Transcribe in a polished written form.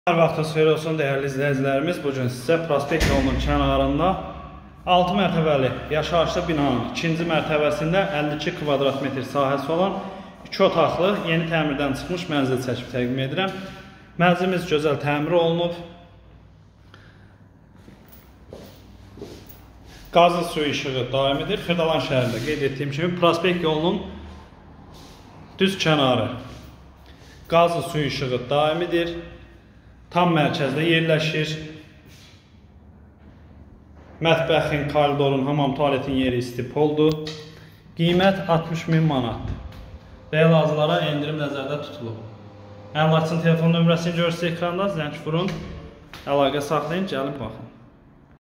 Hər vaxtınız xeyir olsun dəyərli izləyicilərimiz. Bugün sizə Prospekt yolunun kənarında 6 mərtəbəli yaşayışlı binanın 2-ci mərtəbəsində 52 kvadrat metr sahəsi olan 2 otaqlı yeni təmirdən çıxmış mənzil çəkib təqdim edirəm. Mənzilimiz gözəl təmir olunub. Qazlı suyu işığı daimidir. Xırdalan şəhərində qeyd etdiyim kimi Prospekt yolunun düz kənarı. Qazlı suyu işığı daimidir. Tam mərkəzdə yerləşir. Mətbəxin, koridorun, hamam, tualetin yeri istipoldur. Qiymət 60.000 manatdır. Bəyazlara endirim nəzərdə tutulub. Əmlakçının telefon nömrəsini görürsünüz ekranda, zəng vurun. Əlaqə saxlayın, gəlin baxın.